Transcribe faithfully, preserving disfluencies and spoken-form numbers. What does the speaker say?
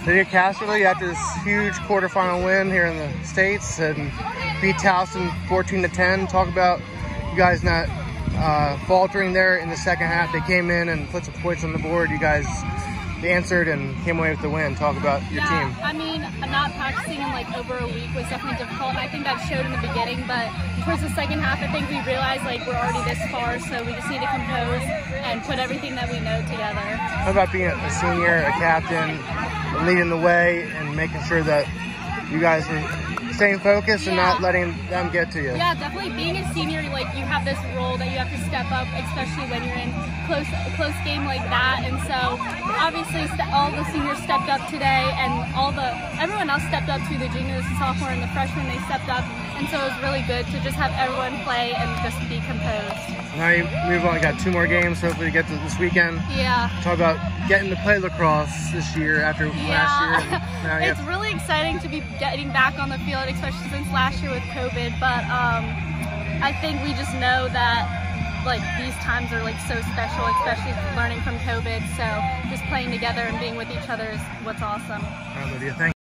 Lydia Casterly after this huge quarterfinal win here in the States and beat Towson fourteen to ten. Talk about you guys not uh, faltering there in the second half. They came in and put some points on the board. You guys answered and came away with the win. Talk about your yeah, team. I mean, not practicing in like over a week was definitely difficult, and I think that showed in the beginning, but towards the second half, I think we realized like we're already this far, so we just need to compose and put everything that we know together. How about being a senior, a captain, leading the way and making sure that you guys are staying focused yeah. and not letting them get to you? Yeah, definitely. Being a senior, like you have this role that you have to step up, especially when you're in close close game like that. And so obviously all the seniors stepped up today, and all the everyone else stepped up too. The juniors, the sophomore, and the freshmen, they stepped up. And so it was really good to just have everyone play and just be composed. Now you, we've only got two more games, hopefully to get to this weekend. Yeah. Talk about getting to play lacrosse this year after yeah. last year. Now it's have... really exciting to be getting back on the field, especially since last year with COVID. But um, I think we just know that like these times are like so special, especially learning from COVID. So just playing together and being with each other is what's awesome. All right, Lydia, thank you.